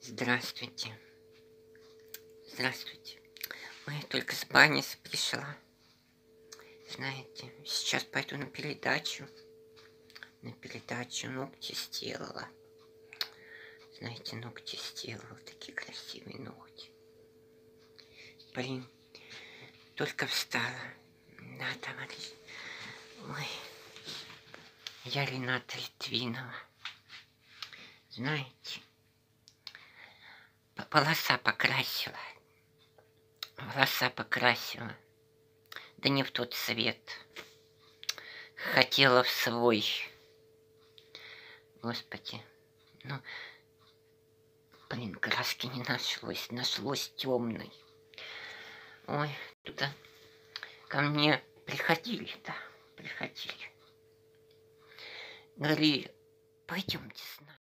Здравствуйте. Здравствуйте. Ой, я только с бани пришла. Знаете, сейчас пойду на передачу. Ногти сделала. Знаете, ногти сделала. Такие красивые ногти. Блин, только встала. Да, товарищ. Ой, я Рената Литвинова. Знаете, волоса покрасила. Да не в тот цвет. Хотела в свой. Господи. Ну, блин, краски не нашлось. Нашлось темный. Ой, туда ко мне приходили, да, приходили. Говорили, пойдемте с нами.